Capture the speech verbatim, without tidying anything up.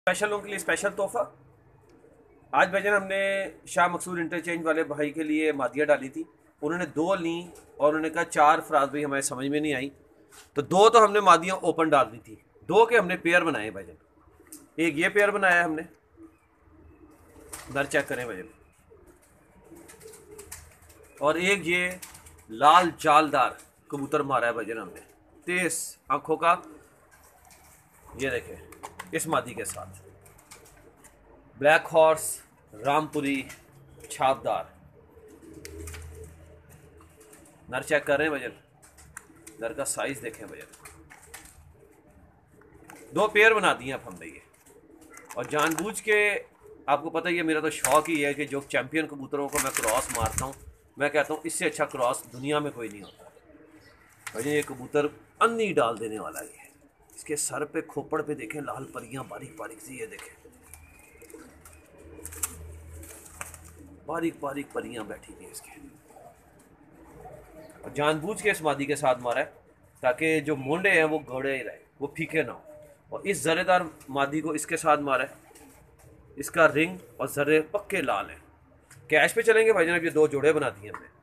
Special लोगों के लिए स्पेशल तोहफा। आज भाईजान हमने शाह मकसूद इंटरचेंज वाले भाई के लिए मादिया डाली थी। उन्होंने दो ली और उन्होंने कहा चार फराज भाई हमारे समझ में नहीं आई, तो दो तो हमने मादियाँ ओपन डाल दी थी, दो के हमने पेयर बनाए भाईजान। एक ये पेयर बनाया हमने, दर चेक करें भाईजान, और एक ये लाल जालदार कबूतर मारा है भाईजान हमने, तेज आंखों का। ये देखें इस मादी के साथ ब्लैक हॉर्स रामपुरी छापदार। नर चेक कर रहे हैं भजन, नर का साइज देखें भजन। दो पेयर बना दिए अब हमने ये, और जानबूझ के, आपको पता ही है मेरा तो शौक ही है कि जो चैंपियन कबूतरों को मैं क्रॉस मारता हूँ, मैं कहता हूँ इससे अच्छा क्रॉस दुनिया में कोई नहीं होता भजन। ये कबूतर अन्नी डाल देने वाला है। इसके सर पे खोपड़ पे देखें लाल परियां बारीक बारीक सी, ये देखें बारीक बारीक परियां बैठी थी इसके। और जानबूझ के इस मादी के साथ मारा है ताकि जो मोंडे हैं वो गौड़े ही रहे, वो फीके ना हो। और इस जरेदार मादी को इसके साथ मारा है, इसका रिंग और जरे पक्के लाल हैं। कैश पे चलेंगे भाईजान, अब ये दो जोड़े बना दिए हमने।